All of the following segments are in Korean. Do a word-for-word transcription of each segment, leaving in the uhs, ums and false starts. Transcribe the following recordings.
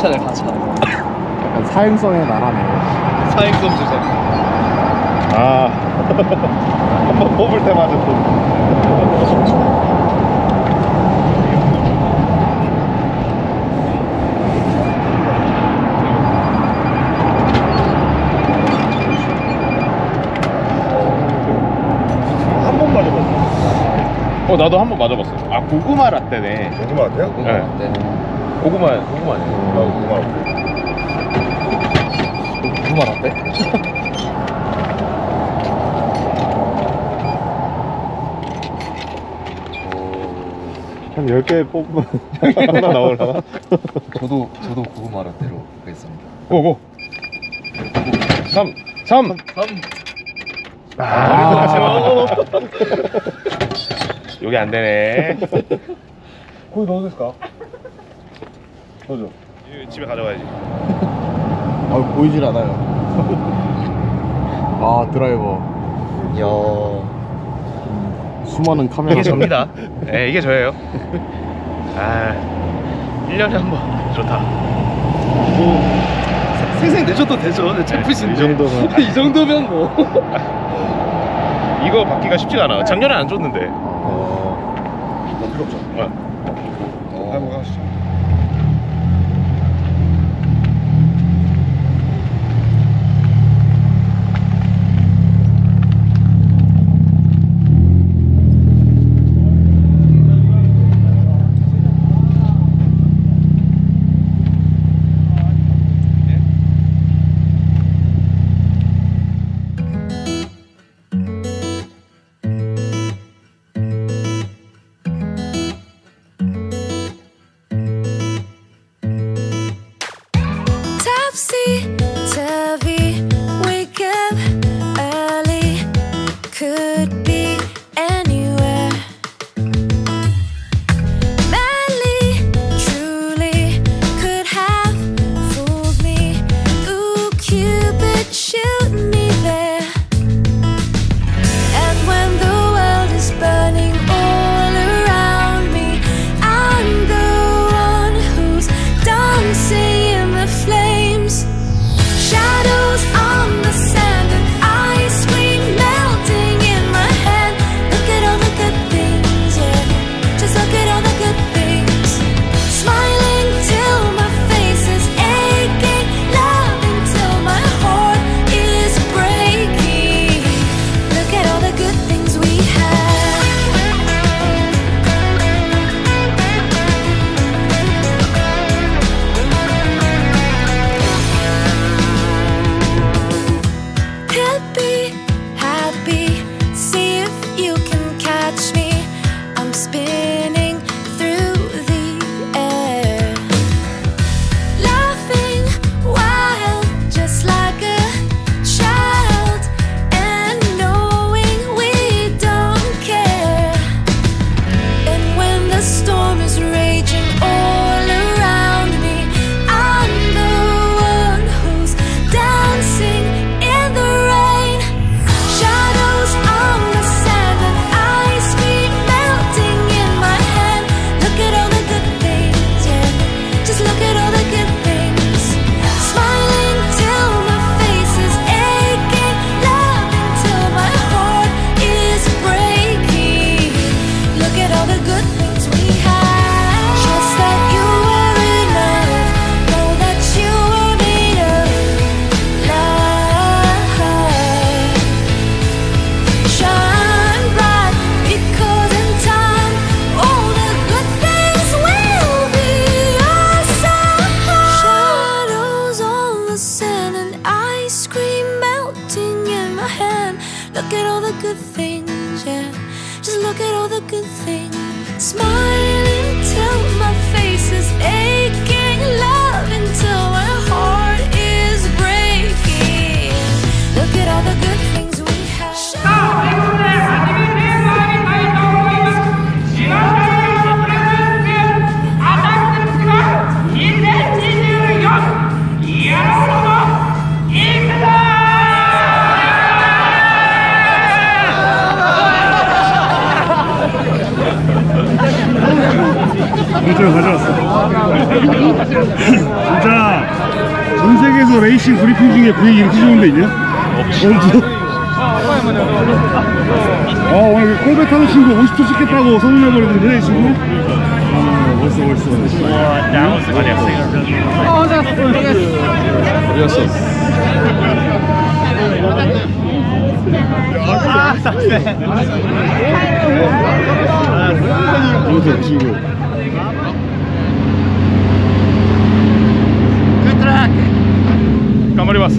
가차네 가차. 약간 사행성의 나라네. 사행성 주제. 아 한번 뽑을 때마다 또 한 번 맞아봤어. 어 나도 한 번 맞아봤어. 아 고구마 라떼네. 고구마 라떼요? 고구마 네. 라떼. 고구마 고구마네. 아 고구마 라떼. 고구마 라떼? 한 열 개 뽑으면 하나 나오려나? 저도 저도 고구마 라떼로 가겠습니다. 고고 삼 삼 삼. 아 여기 안 되네. 거기 넣어도 될까? 넣어줘. 집에 가져가야지. 아 보이질 않아요. 아 드라이버. 이야. 수많은 카메라. 이게 접니다. 네, 이게 저예요. 아, 일 년에 한 번. 좋다. 뭐 생생 내줘도 되죠. 내 챔프신데. 이 정도면. 이 정도면 뭐. 이거 받기가 쉽지가 않아. 작년에 안 줬는데. 어. 너 필요 없죠? 어. 어. 한번 가시죠. Look at all the good things, yeah. Just look at all the good things. Smiling till my face is aching, loving till my heart is breaking. Look at all the good things we have. Yeah. 가져왔어. 진짜 전 세계에서 레이싱 브리핑 중에 브레이크 이렇게 좋은 데 있냐? 없지. 어, 오늘 콜백 타는 친구 오십 초 찍겠다고 선언해버리는데, 이 친구? 어, 멋있어, 멋있어. 어디였어? 멋있어, 친구. 까마리바스.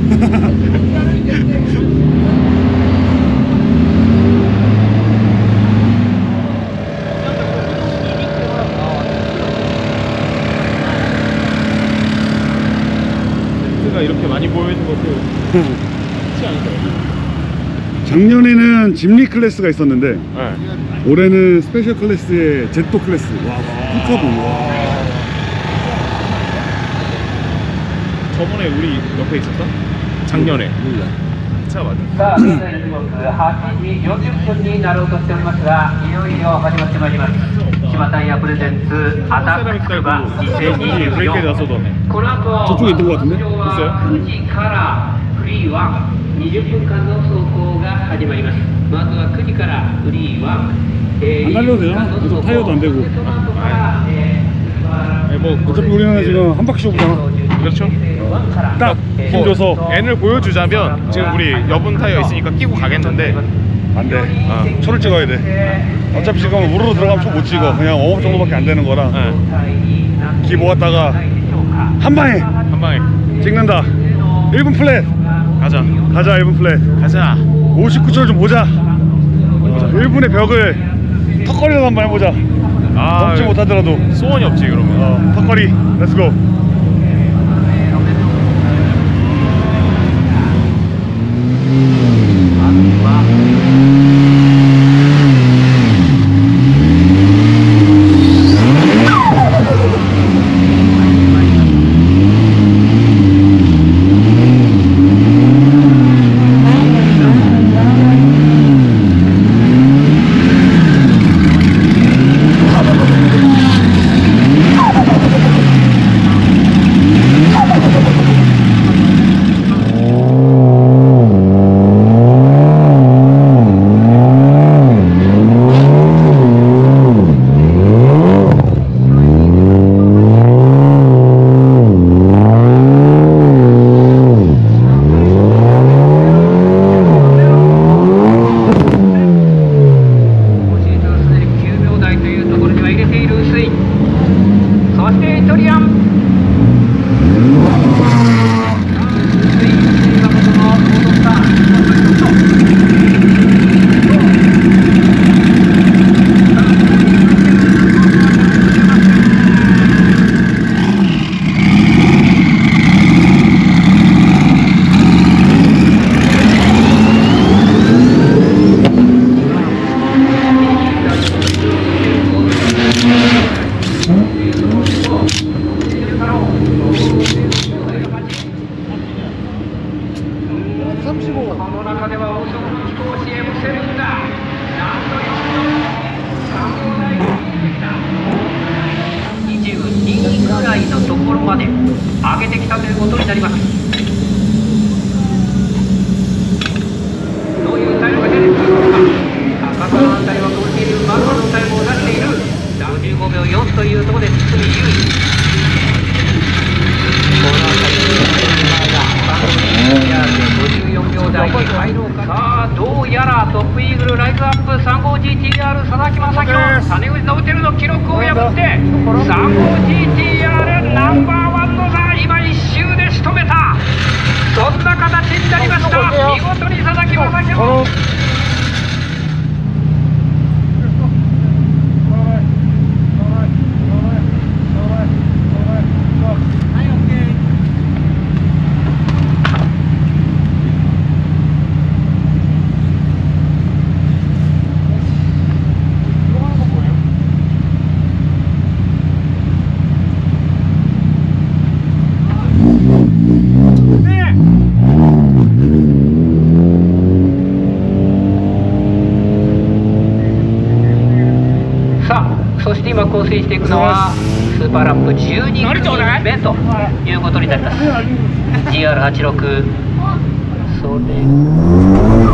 가 이렇게 많이 모여있는 것도 쉽지 않을까요? 작년에는 짐리 클래스가 있었는데, 네. 올해는 스페셜 클래스의 제토 클래스. 와, 푸카보. 와. 저번에 우리 옆에 있었다? 작년에. 차 맞아. さあ、現在の時刻はちじよんじゅっぷんになろうとしておりますが、いよいよ始まってまいります。柴タイヤプレゼンツアタックスバにせんにじゅうよん。この後、 저쪽에 있던 것 같은데? くじからフリーワンにじゅっぷんかんの走行が始まります。まずはくじからフリーワン。 안 달려도 되나? 그래서 타이어도 안 되고. 뭐 어차피 우리는 지금 한 바퀴 쇼부잖아. 그렇죠. 딱 힘줘서. N을 보여주자면 지금 우리 여분 타이어 있으니까 끼고 가겠는데 안 돼. 아, 초를 찍어야 돼. 어차피 지금 우르르 들어가면 초 못 찍어. 그냥 웜업 정도밖에 안 되는 거라. 네. 기 모았다가 한 방에 한 방에 찍는다. 일 분 플랫. 가자. 가자, 일 분 플랫. 가자. 오십구 초를 좀 보자. 일 분의 벽을 턱걸이로 한번 해보자. 아, 넘지 못하더라도. 소원이 없지 그러면. 어, 턱걸이. 렛츠고. スーパーラップじゅうに組目ということになります。 ジーアールはちじゅうろく それ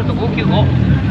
ルトごきゅうご。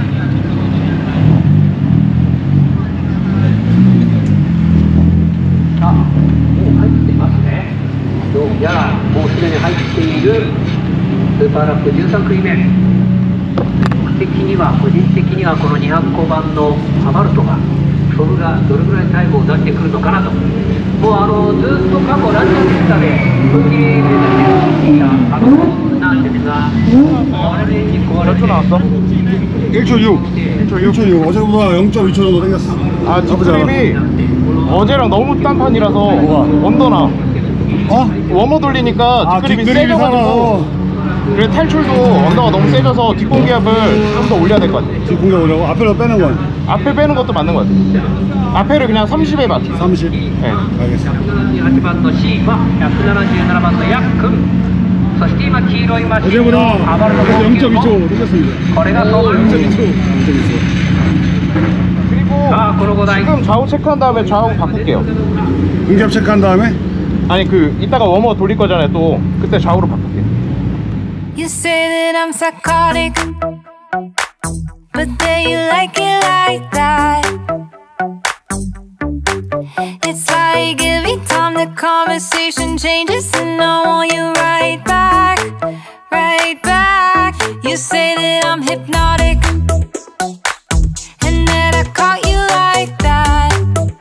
さあ、もう入ってますね。どうやらもうすでに入っているスーパーラップじゅうさん組目。僕的には、個人的にはこのにひゃくごばんのハバルトがソルがどれぐらいタイムを出してくるのかなと。もうあのずっと過去ラジオでしたで時計目指していたあのなんですが、あれに壊れて 일 초 육. 일 초 육. 어제보다 영 점 이 초 정도 땡겼어. 아 뒷그립이 어제랑 너무 딴판이라서 언더나 어? 워머 돌리니까 아, 뒷그립이 뒷그립이 세져가지고 살아서. 그래 탈출도 언더가 너무 세져서 뒷공기압을 좀 더 올려야 될 것 같아. 뒷공기 오려고 앞에로 빼는 건 앞에 빼는 것도 맞는 것 같아. 앞에를 그냥 삼십에 맞춰. 삼십. 네. 알겠어. ひゃくななじゅうはちばんの C はひゃくななじゅうななばんのヤックン、そして今黄色いマシンの 어제보다 ハバルト 영 점 이 ごきゅう 초 땡겼습니다. これがソウル 영 점 이 초. 영 점 이 초. 그리고 아, 그러고 나니- 지금 좌우 체크한 다음에 좌우 바꿀게요. 공기압 체크한 다음에 아니 그 이따가 워머 돌릴 거잖아요. 또 그때 좌우로 바꿀게. You say that I'm psychotic, but then you like it like that. It's like every time the conversation changes, and I want you right back, right back. You say that I'm hypnotic, and that I caught you like that.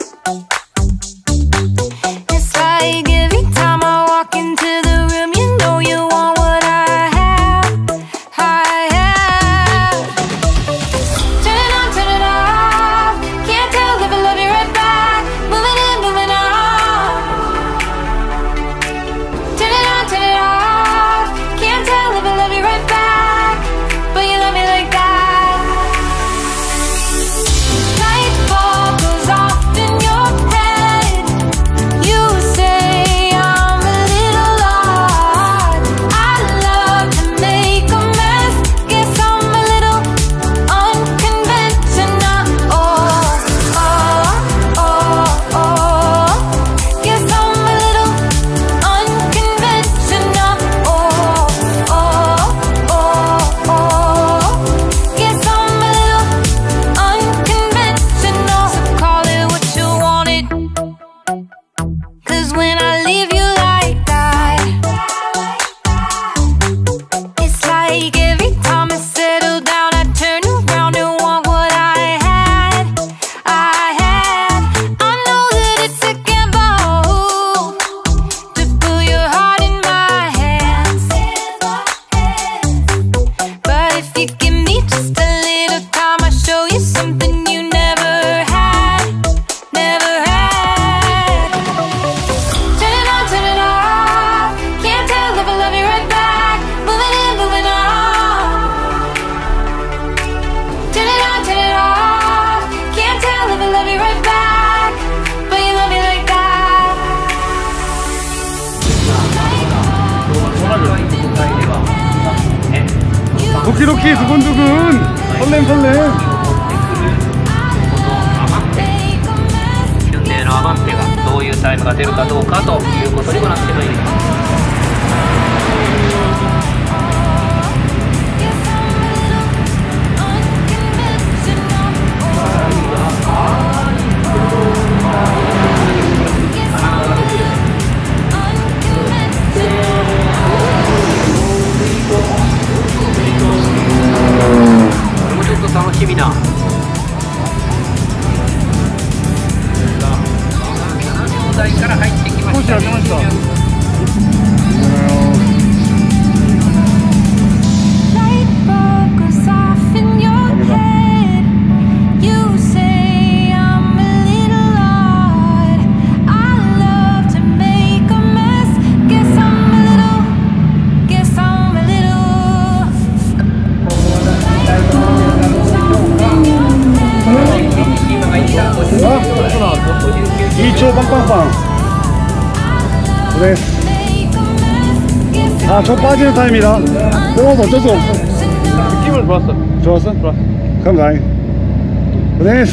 It's like every time I walk into the room, you know you want what I have, I have. Turn it on, turn it off. Can't tell if I love you right back. Moving in, moving on. Turn it on, turn it off. Can't tell if I love you right back, but you love me like that. Light bulb goes off in your head. You say I'm a little odd. I love to make a mess. Guess I'm a little unconventional. Oh, oh, oh, oh. Guess I'm a little unconventional. Oh, oh, oh, oh. Guess I'm a little unconventional. So call it what you want it. 'Cause when I leave you like that, it's like every time I settle down, I turn around and want what I had, I had. I know that it's a gamble to put your heart in my hands, but if you give me just a little time, I'll show you something you never had, never had. Turn it on, turn it off. Can't tell if I love you right back. Moving in, moving on. Turn it on, turn it off. Can't tell if I love you right back, but you love me like that. 도끼도끼 두근두근 설렘 설렘. ヒュンデイのアバンテがどういうタイムが出るかどうかということにもなってまいります。 Guess I'm a little unconventional. Guess I'm a little unconventional. これもちょっと楽しみな。台から入ってきました。 少し開けました。 Light bulb goes off in your head. You say I'm a little odd. I love to make a mess. Guess I'm a little. Guess I'm a little. Light bulb goes off in your head. 今が一旦ごじゅうきゅう 이 초 빵빵빵. 그래. 아, 저 빠지는 타임이다. 뽑아도 어쩔 수 없어. 느낌은 좋았어. 좋았어? 좋았어. 그럼 다행. 그래.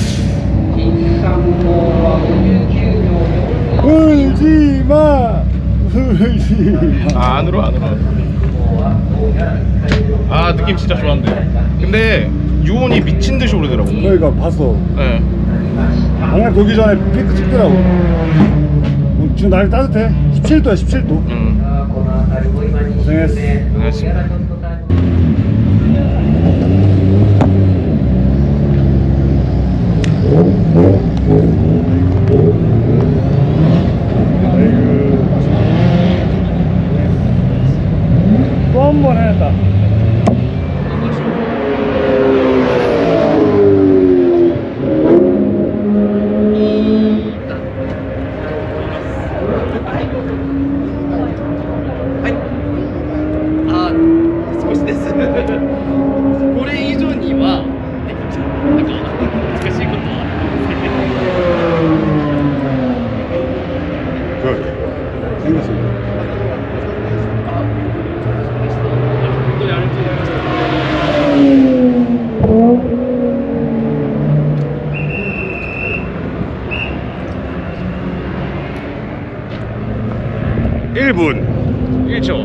울지 마. 울지 마. 아, 안으로 안으로. 아 느낌 진짜 좋았는데 근데 유온이 미친 듯이 오르더라고. 그러니까 봤어. 네. 방금 돌기 전에 피크 찍더라고. 어, 지금 날이 따뜻해. 십칠 도야 십칠 도. 음. 고생했어. 안녕하십니까. 또 한 번 해야겠다. 생겼습니다. 일 분 일 초.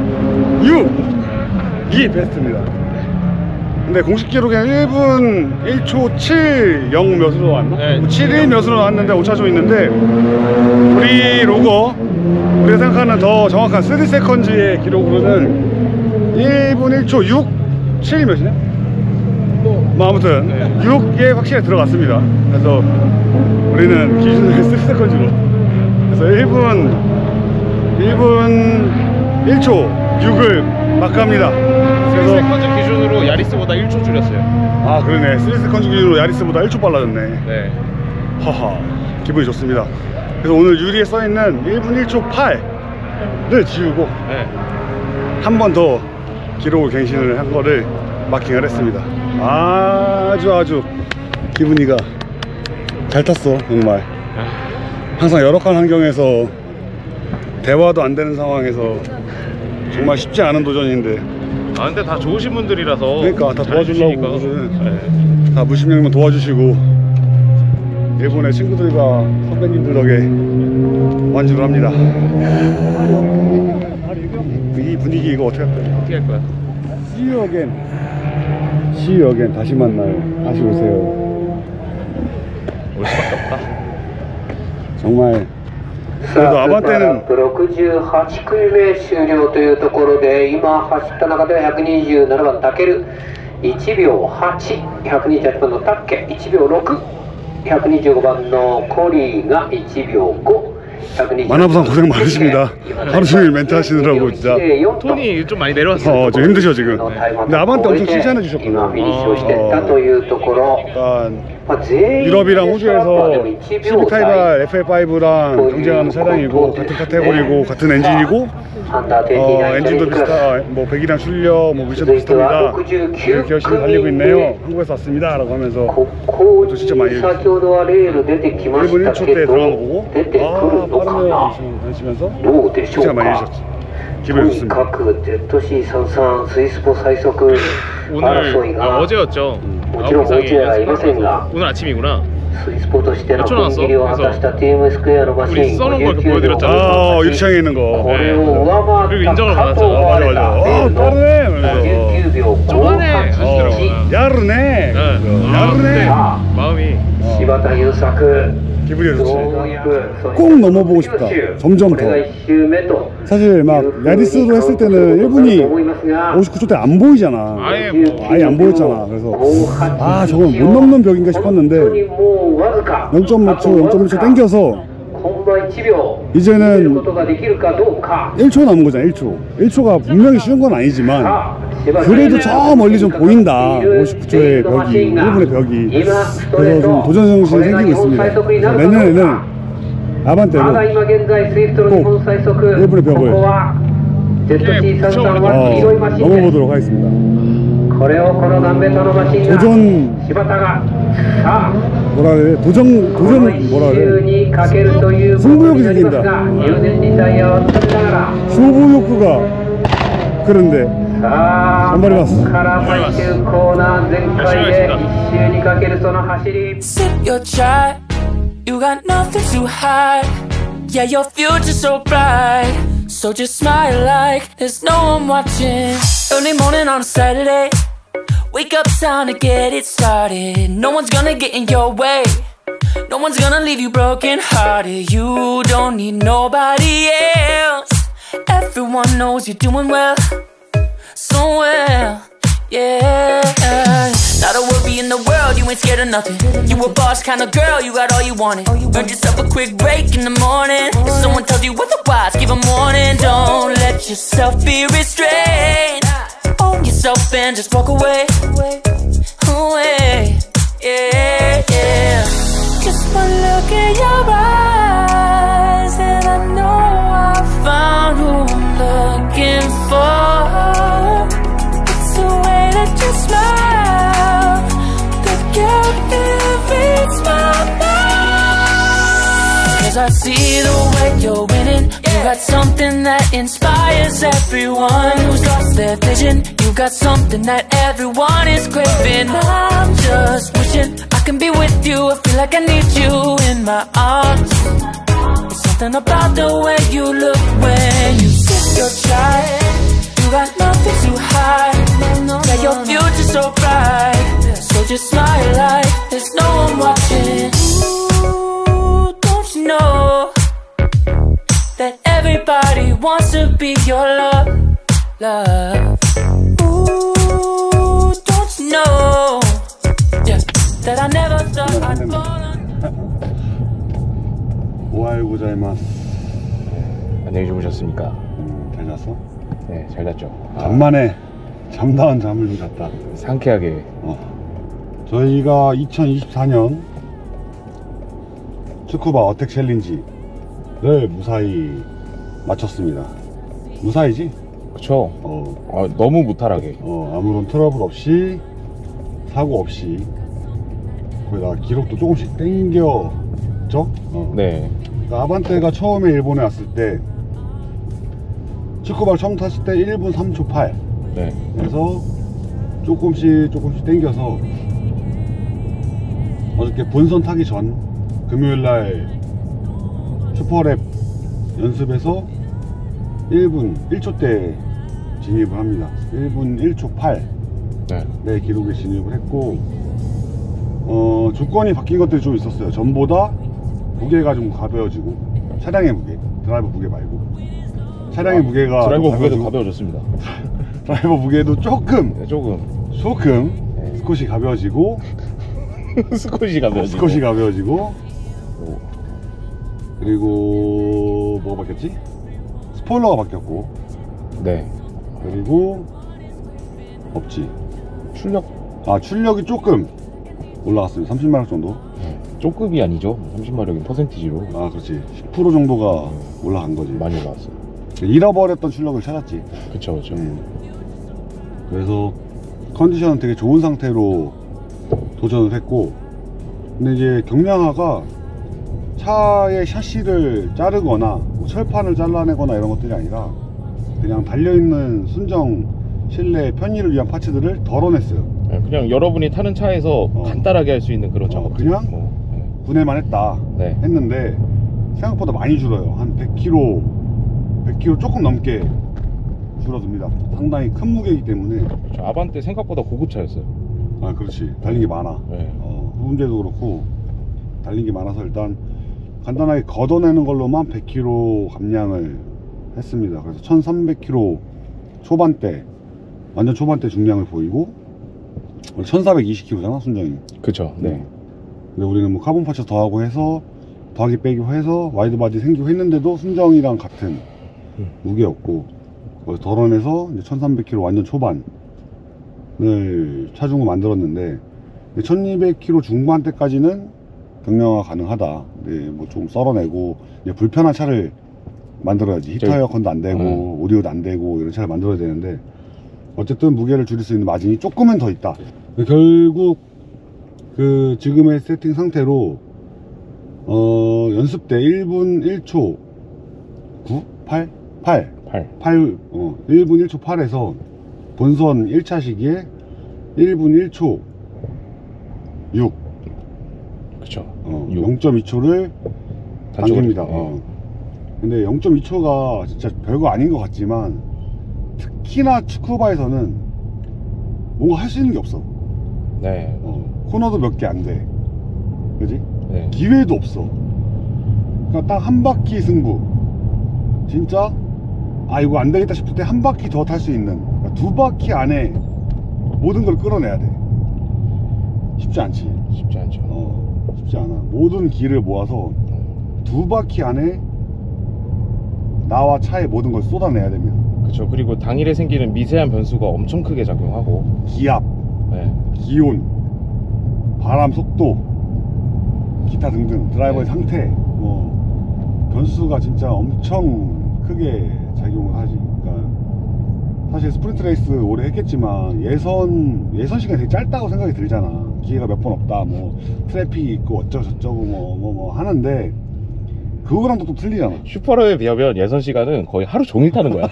육이 베스트입니다. 근데 공식 기록에는 일 분 일 초 칠 영 몇으로 나왔나? 네. 뭐 칠일 몇으로 나왔는데 오차 좀 있는데 우리 로거 우리가 생각하는 더 정확한 쓰리 세컨즈의 기록으로는 일 분 일 초 육, 칠이 몇이냐? 뭐 아무튼 네. 육에 확실히 들어갔습니다. 그래서 우리는 기준을 쓰리 세컨즈로 그래서 일 분 일 분 일 초 육을 마크합니다. 그래서 세컨즈 기준으로 야리스보다 일 초 줄였어요. 아 그러네. 쓰리 세컨즈 기준으로 야리스보다 일 초 빨라졌네. 네. 하하 기분이 좋습니다. 그래서 오늘 유리에 써있는 일 분 일 초 팔을 지우고 네. 한 번 더 기록을 갱신을 한 거를 마킹을 했습니다. 아주 아주 기분이가 잘 탔어 정말. 항상 열악한 환경에서 대화도 안 되는 상황에서 정말 쉽지 않은 도전인데 아 근데 다 좋으신 분들이라서 그러니까 다 잘 도와주려고 해주시니까. 무슨 네. 다 무심령만 도와주시고 일본의 친구들과 선배님들 덕에 완주를 합니다. 이 분위기 이거 어떻게 할 거야? 어떻게 할 거야? See you again. See you again. 다시 만나요. 다시 오세요. 올 수밖에 없다. 정말 그래도 아반떼는 ろくじゅうはち組目終了というところで今走った中ではひゃくにじゅうななばんタケルいちびょうはち、ひゃくにじゅうはちばんのタッケいちびょうろく、ひゃくにじゅうごばんのコリーがいちびょうご、 만화부상 고생 많으십니다. 하루 종일 멘트 하시느라고 진짜 톤이 좀 많이 내려왔어요. 어, 좀 힘드셔 지금. 근데 아반떼 엄청 칭찬해 주셨구나. 약간 유럽이랑 호주에서 시비카이발 에프엘 파이브랑 경쟁하는 차량이고 같은 카테고리고 같은 엔진이고 어, 엔진도 비슷하, 뭐 배기량 출력, 뭐 미션도 비슷합니다. 이렇게 열심히 달리고 있네요. 한국에서 왔습니다. 라고 하면서 또 진짜 많이 해주셨어요. 일 분 일 초 때 들어간 거 보고 아 빠르네요 하시면서 진짜 많이 해주셨지. 기분이 좋습니다. 오늘 아, 어제였죠. 아홉상이 오늘 아침이구나. 몇 초 나왔어? 그래서 우리 써놓은 거 이렇게 보여드렸잖아. 아 유리창에 있는 거. 네. 그리고 인정을 받았잖아. 아, 맞아 맞아. 어 빠르네. 그래서 쪼만해 하시더라고요. 야르네. 네. 야르네. 아, 마음이 기분이 좋지. 꼭 넘어보고 싶다. 점점 더. 사실 막 야리스로 했을 때는 일 분이 오십구 초 때 안 보이잖아. 아예 뭐 아예 안 보였잖아. 그래서 아 저건 못 넘는 벽인가 싶었는데 영 점 오 초, 영 점 일 초 땡겨서 이제는 일 초 남은 거잖아. 일 초. 일 초가 분명히 쉬운 건 아니지만 그래도 저 멀리 좀 보인다. 오십구 초의 벽이, 일 분의 벽이. 그래서 좀 도전정신이 생기고 있습니다. 내년에는 아반떼로 꼭 일 분의 벽을 어, 넘어보도록 하겠습니다. 도전 뭐라 그래? 도전 도전 뭐라 그래? 승부욕이 생긴다. 승부 욕구가 그런데 한마리 봤어. Sip your chai, you got nothing to hide. Yeah, your future's so bright. So just smile like there's no one watching. Early morning on a Saturday, wake up, time to get it started. No one's gonna get in your way, no one's gonna leave you broken hearted. You don't need nobody else. Everyone knows you're doing well, so well, yeah. Not a worry in the world, you ain't scared of nothing. You a boss kind of girl, you got all you wanted. Earned yourself a quick break in the morning. If someone tells you otherwise, give 'em warning. Don't let yourself be restrained. Own yourself and just walk away, away, yeah, yeah. Just one look in your eyes and I know I found who I'm looking for. It's the way that you smile that captivates my mind. Cause I see the way you're winning. You got something that inspires everyone who's lost their vision. You got something that everyone is craving. I'm just wishing I can be with you. I feel like I need you in my arms. There's something about the way you look when you sip your chai. You got nothing to hide. Yeah, your future's so bright. So just smile like there's no one watching. Ooh, don't you know that everybody wants to be your love, love. Ooh, don't you know, yeah, that I never thought I'd fall on. 오하요 고자이마스. 안녕히 주무셨습니까? 음, 잘 잤어? 네, 잘 잤죠. 간만에 잠다운 잠을 좀 잤다. 상쾌하게. 어. 저희가 이천이십사 년 츠쿠바 어택 챌린지를 무사히 마쳤습니다. 무사히지? 그쵸. 어, 아, 너무 무탈하게. 어, 아무런 트러블 없이, 사고 없이, 거기다 기록도 조금씩 땡겼죠? 어. 네. 그러니까 아반떼가 처음에 일본에 왔을 때 츠쿠바를 처음 탔을 때 일 분 삼 초 팔. 네. 그래서 조금씩 조금씩 땡겨서 어저께 본선 타기 전 금요일날 슈퍼랩 연습에서 일 분 일 초 때 진입을 합니다. 일 분 일 초 팔 네. 내 기록에 진입을 했고, 어, 조건이 바뀐 것들이 좀 있었어요. 전보다 무게가 좀 가벼워지고, 차량의 무게, 드라이버 무게 말고 차량의 아, 드라이버 드라이버 무게도 무게도 가벼워졌습니다. 드라이버 무게도 조금 네, 조금 조금 네. 스콧이 가벼워지고 스콧이 가벼워지고 스콧이 가벼워지고 오. 그리고 뭐가 바뀌었지? 스포일러가 바뀌었고, 네. 그리고 없지. 출력 아, 출력이 조금 올라갔어요. 삼십 마력 정도. 네. 조금이 아니죠. 삼십 마력인 퍼센티지로 아, 그렇지. 십 퍼센트 정도가 올라간 거지. 많이 올라왔어요. 잃어버렸던 출력을 찾았지. 그쵸, 그쵸. 음. 그래서 컨디션은 되게 좋은 상태로 도전을 했고, 근데 이제 경량화가 차의 샤시를 자르거나 뭐 철판을 잘라내거나 이런 것들이 아니라 그냥 달려있는 순정 실내 편의를 위한 파츠들을 덜어냈어요. 네, 그냥 여러분이 타는 차에서 어. 간단하게 할 수 있는 그런 어, 작업. 그냥? 뭐, 분해만 했다 네. 했는데 생각보다 많이 줄어요. 한 백 킬로그램 백 킬로그램 조금 넘게 줄어듭니다. 상당히 큰 무게이기 때문에. 저 아반떼 생각보다 고급차였어요. 아, 그렇지. 달린 게 많아. 네. 어, 후음제도 그렇고 달린 게 많아서 일단 간단하게 걷어내는 걸로만 백 킬로그램 감량을 했습니다. 그래서 천삼백 킬로그램 초반대, 완전 초반대 중량을 보이고, 천사백이십 킬로그램잖아 순정이. 그쵸. 네. 근데 우리는 뭐 카본 파츠 더하고 해서 더하기 빼기 해서 와이드 바디 생기고 했는데도 순정이랑 같은 음. 무게였고, 그래서 덜어내서 이제 천삼백 킬로그램 완전 초반을 차중으로 만들었는데, 천이백 킬로그램 중반대까지는 경량화 가능하다. 네, 뭐 좀 썰어내고 이제 불편한 차를 만들어야지. 히터 저희- 에어컨도 안 되고 음. 오디오도 안 되고 이런 차를 만들어야 되는데, 어쨌든 무게를 줄일 수 있는 마진이 조금은 더 있다. 결국 그 지금의 세팅 상태로 어 연습 때 일 분 일 초 구? 팔? 팔? 팔. 팔, 어, 일 분 일 초 팔에서 본선 일 차 시기에 일 분 일 초 육, 그쵸. 어, 육. 영 점 이 초를 당깁니다. 네. 어. 근데 영 점 이 초가 진짜 별거 아닌 것 같지만 특히나 축구바에서는 뭔가 할 수 있는 게 없어. 네. 어, 코너도 몇 개 안 돼. 그지? 네. 기회도 없어. 그러니까 딱 한 바퀴 승부. 진짜 아 이거 안 되겠다 싶을 때 한 바퀴 더 탈 수 있는, 그러니까 두 바퀴 안에 모든 걸 끌어내야 돼. 쉽지 않지. 쉽지 않죠. 어, 쉽지 않아. 모든 기를 모아서 두 바퀴 안에 나와 차의 모든 걸 쏟아내야 됩니다. 그렇죠. 그리고 당일에 생기는 미세한 변수가 엄청 크게 작용하고, 기압, 네. 기온, 바람 속도, 기타 등등 드라이버의 네. 상태, 뭐 변수가 진짜 엄청 크게 작용을 하지. 그러니까 사실 스프린트 레이스 오래 했겠지만 예선 예선 시간이 되게 짧다고 생각이 들잖아. 기회가 몇 번 없다, 뭐 트래픽이 있고 어쩌고 저쩌고 뭐 뭐 뭐 하는데 그거랑도 또 틀리잖아. 슈퍼러에 비하면 예선 시간은 거의 하루 종일 타는 거야.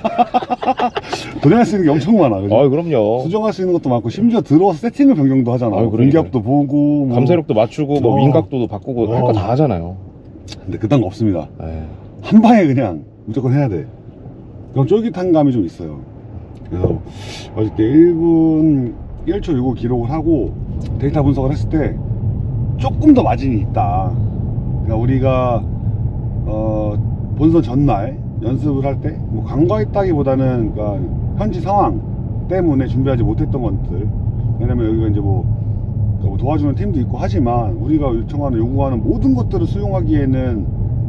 도전할 수 있는 게 엄청 많아. 그죠? 아, 그럼요. 수정할 수 있는 것도 많고 심지어 들어와서 세팅을 변경도 하잖아. 아유, 그러니까요. 공기압도 보고 뭐. 감쇄력도 맞추고 뭐 어. 윙각도도 바꾸고 할 거 어. 다 하잖아요. 근데 그딴 거 없습니다. 네. 한 방에 그냥 무조건 해야 돼. 그럼 쫄깃한 감이 좀 있어요. 그래서 어저께 일 분 일 초 육십오 기록을 하고 데이터 분석을 했을 때 조금 더 마진이 있다. 그러니까 우리가 어, 본선 전날 연습을 할 때 뭐 간과했다기보다는 그러니까 현지 상황 때문에 준비하지 못했던 것들. 왜냐면 여기가 이제 뭐, 그러니까 뭐 도와주는 팀도 있고 하지만 우리가 요청하는 요구하는 모든 것들을 수용하기에는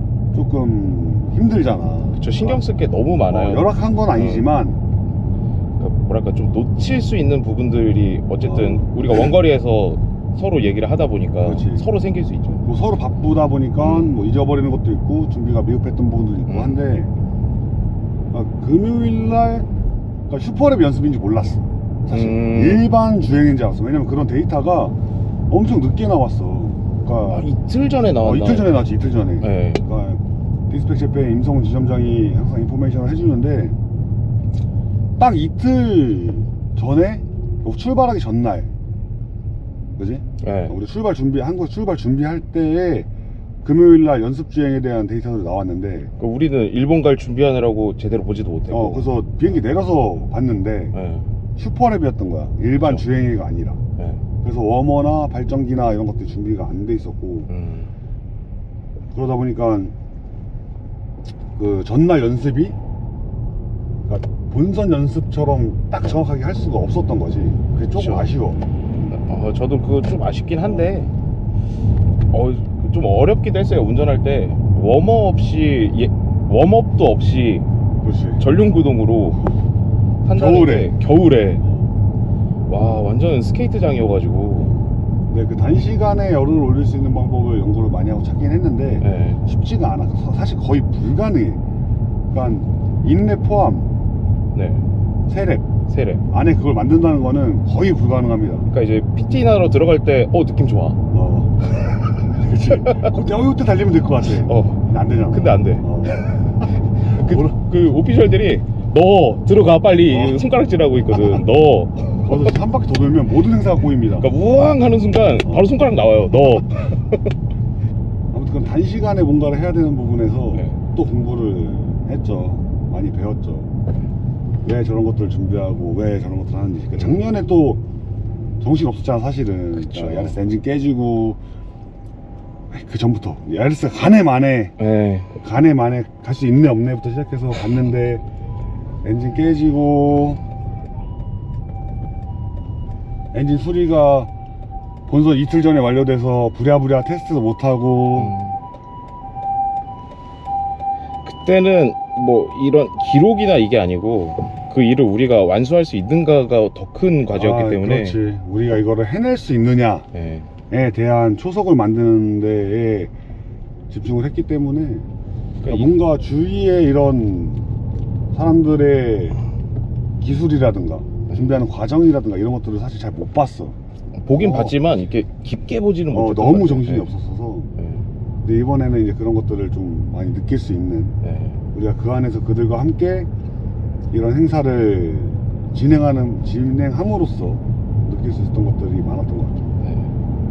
조금 힘들잖아. 그쵸. 신경 쓸 게 너무 많아요. 어, 열악한 건 아니지만 그러니까 뭐랄까 좀 놓칠 수 있는 부분들이 어쨌든 어. 우리가 원거리에서 서로 얘기를 하다 보니까 그렇지. 서로 생길 수 있죠. 뭐 서로 바쁘다 보니까 음. 뭐 잊어버리는 것도 있고 준비가 미흡했던 부분도 있고 음. 한데 아, 금요일날 그러니까 슈퍼랩 연습인지 몰랐어. 사실 음. 일반 주행인지 알았어. 왜냐면 그런 데이터가 엄청 늦게 나왔어. 그러니까 아, 이틀 전에 어, 나왔나? 이틀 전에 나왔지. 이틀 전에. 네. 그러니까 디스패치페 임성훈 지점장이 항상 인포메이션을 해주는데 딱 이틀 전에 출발하기 전날, 그지? 네. 우리 출발 준비 한국 출발 준비할 때에 금요일날 연습 주행에 대한 데이터들이 나왔는데, 그러니까 우리는 일본 갈 준비하느라고 제대로 보지도 못했고. 어 그래서 비행기 내려서 봤는데 네. 슈퍼랩이었던 거야. 일반 그렇죠. 주행이가 아니라. 네. 그래서 워머나 발전기나 이런 것들이 준비가 안 돼 있었고 음. 그러다 보니까 그 전날 연습이 그러니까 본선 연습처럼 딱 정확하게 할 수가 없었던 거지. 그게 조금 그렇죠. 아쉬워. 어, 저도 그거 좀 아쉽긴 한데 어, 좀 어렵기도 했어요. 운전할 때 웜업 없이 예, 웜업도 없이 그렇지. 전륜구동으로 한다는 겨울에. 게 겨울에 와 완전 스케이트장이어가지고 네, 그 단시간에 열을 올릴 수 있는 방법을 연구를 많이 하고 찾긴 했는데 네. 쉽지가 않아. 사- 사실 거의 불가능해. 그러니까 인랩 포함 네. 세랩 세례. 안에 그걸 만든다는 거는 거의 불가능합니다. 그러니까 이제 피티나로 들어갈 때 어 느낌 좋아. 어. 그렇지. 그때 어 이때 달리면 될 것 같아. 어. 근데 안 되잖아. 근데 안 돼. 어. 그, 그 오피셜들이 너 들어가 빨리 어. 손가락질하고 있거든. 너. 거기서 한 바퀴 더 돌면 모든 행사가 꼬입니다. 그러니까 우왕 하는 순간 어. 바로 손가락 나와요. 너. 아무튼 그건 단시간에 뭔가를 해야 되는 부분에서 네. 또 공부를 했죠. 많이 배웠죠. 왜 저런 것들을 준비하고 왜 저런 것들을 하는지. 그러니까 작년에 또 정신 없었잖아 사실은. 그쵸. 그러니까 야리스 엔진 깨지고 그 전부터 야리스가 가네 마네 네. 가네 마네 갈 수 있네 없네부터 시작해서 갔는데 엔진 깨지고 엔진 수리가 본선 이틀 전에 완료돼서 부랴부랴 테스트도 못하고 음. 그때는 뭐 이런 기록이나 이게 아니고 그 일을 우리가 완수할 수 있는가가 더 큰 과제였기 아, 때문에. 그렇지. 우리가 이거를 해낼 수 있느냐에 네. 대한 초석을 만드는 데에 집중을 했기 때문에 그러니까 이- 뭔가 주위에 이런 사람들의 기술이라든가 준비하는 과정이라든가 이런 것들을 사실 잘 못 봤어. 보긴 어. 봤지만 이렇게 깊게 보지는 어, 못했던 것 너무 같아요. 정신이 네. 없었어서. 네. 근데 이번에는 이제 그런 것들을 좀 많이 느낄 수 있는, 네. 우리가 그 안에서 그들과 함께 이런 행사를 진행하는 진행함으로써 느낄 수 있었던 것들이 많았던 것 같아요. 네.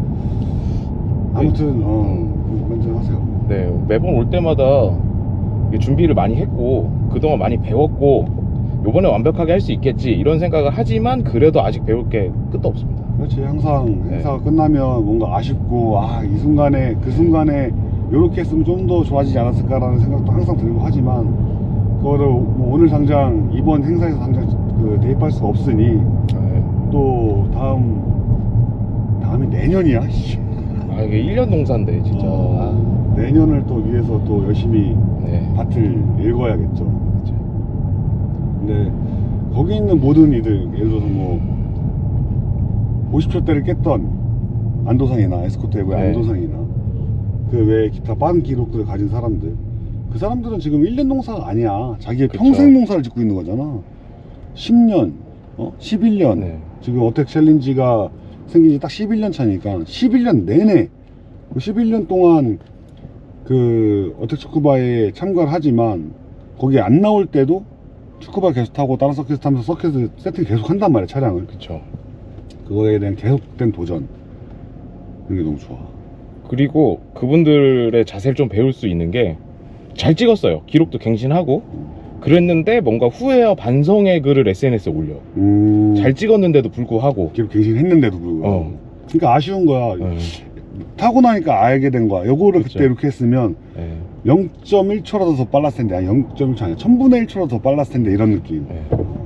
아무튼 어 먼저 하세요. 네, 매번 올 때마다 준비를 많이 했고 그동안 많이 배웠고 요번에 완벽하게 할 수 있겠지 이런 생각을 하지만 그래도 아직 배울 게 끝도 없습니다. 그렇지. 항상 네. 행사가 끝나면 뭔가 아쉽고 아 이 순간에 그 순간에 요렇게 했으면 좀 더 좋아지지 않았을까라는 생각도 항상 들고 하지만 그거를 뭐 오늘 당장 이번 행사에서 당장 그 대입할 수가 없으니 네. 또 다음 다음이 내년이야. 아 이게 일 년 농사인데 진짜. 어, 내년을 또 위해서 또 열심히 네. 밭을 읽어야겠죠. 근데 거기 있는 모든 이들 예를 들어서 뭐 오십 초대를 깼던 안도상이나 에스코트 에브의 네. 안도상이나 그 외에 기타 빠른 기록들을 가진 사람들, 그 사람들은 지금 일 년 농사가 아니야. 자기의 그쵸. 평생 농사를 짓고 있는 거잖아. 십 년, 어? 십일 년. 네. 지금 어택 챌린지가 생긴 지 딱 십일 년 차니까 십일 년 내내 그 십일 년 동안 그 어택 초크바에 참가를 하지만 거기에 안 나올 때도 초크바 계속 타고 다른 서킷 타면서 서킷을 세팅 계속 한단 말이야, 차량을. 그쵸. 그거에 대한 계속된 도전, 그런 게 너무 좋아. 그리고 그분들의 자세를 좀 배울 수 있는 게 잘 찍었어요. 기록도 갱신하고 그랬는데 뭔가 후회와 반성의 글을 에스엔에스에 올려. 음... 잘 찍었는데도 불구하고. 기록 갱신했는데도 불구하고. 어. 그러니까 아쉬운 거야. 네. 타고 나니까 알게 된 거야. 요거를 그쵸. 그때 이렇게 했으면 네. 영 점 일 초라도 더 빨랐을 텐데, 아니 영 점 일 초 아니야, 천분의 일 초라도 더 빨랐을 텐데, 이런 느낌. 네.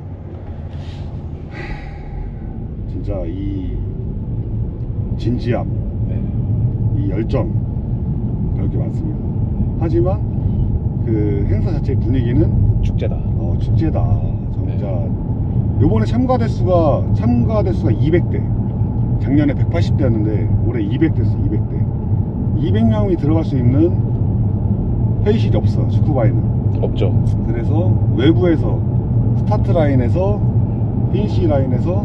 진짜 이 진지함, 네. 이 열정, 배울 게 많습니다. 하지만 그 행사 자체의 분위기는 축제다. 어, 축제다. 진짜 네. 요번에 참가 대수가 참가 대수가 이백 대. 작년에 백팔십 대였는데 올해 이백 대였어. 이백 대. 이백 명이 들어갈 수 있는 회의실이 없어, 축구바에는. 없죠. 그래서 외부에서 스타트 라인에서 피니시 라인에서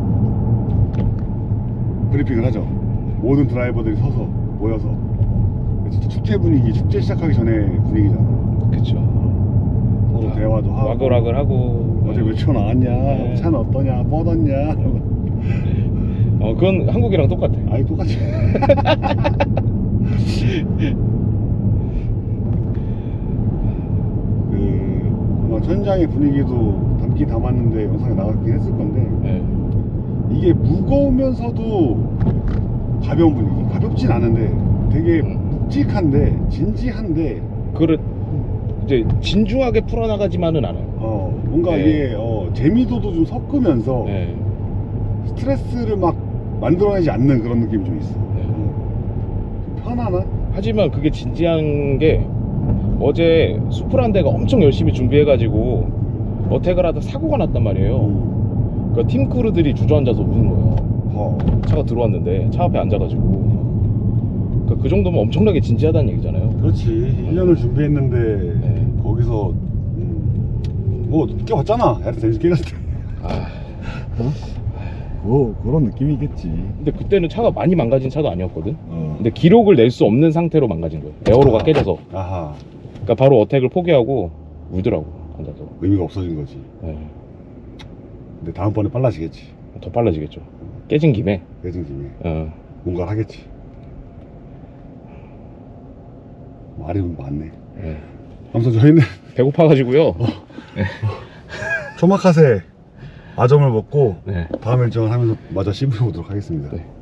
브리핑을 하죠. 모든 드라이버들이 서서 모여서. 진짜 축제 분위기, 축제 시작하기 전에 분위기잖아. 그쵸. 서로 아, 대화도 하고, 와글와글 하고. 어제 몇 초 나왔냐, 네. 차는 어떠냐, 뻗었냐. 어 그건 한국이랑 똑같아. 아니 똑같이. 그 아마 현장의 분위기도 담긴 담았는데 영상에 나갔긴 했을 건데, 네. 이게 무거우면서도 가벼운 분위기. 가볍진 않은데 되게 음. 묵직한데 진지한데 그를 이제 진중하게 풀어나가지만은 않아요. 어 뭔가 네. 이게 어 재미도도 좀 섞으면서 네. 스트레스를 막 만들어내지 않는 그런 느낌이 좀 있어. 네. 어. 좀 편안한? 하지만 그게 진지한 게 어제 수프란데가 엄청 열심히 준비해가지고 어택을 하다 사고가 났단 말이에요. 음. 그 팀 크루들이 주저앉아서 우는 거예요. 어. 차가 들어왔는데 차 앞에 앉아가지고. 그, 그 정도면 엄청나게 진지하다는 얘기잖아요. 그렇지. 일 년을 준비했는데 네. 거기서 음, 뭐 느껴봤잖아. 야트 댄스 깨졌을 때. 아, 뭐 그런 느낌이겠지. 근데 그때는 차가 많이 망가진 차도 아니었거든. 어. 근데 기록을 낼 수 없는 상태로 망가진 거예요. 에어로가 깨져서. 아하. 그러니까 바로 어택을 포기하고 울더라고, 앉아서. 의미가 없어진 거지. 네. 근데 다음번에 빨라지겠지. 더 빨라지겠죠. 깨진 김에. 깨진 김에 어. 뭔가를 하겠지. 말이 좀 많네. 네. 아무튼 저희는 배고파가지고요. 토마카세 아점을 먹고 네. 다음 일정을 하면서 마저 씹어보도록 하겠습니다. 네.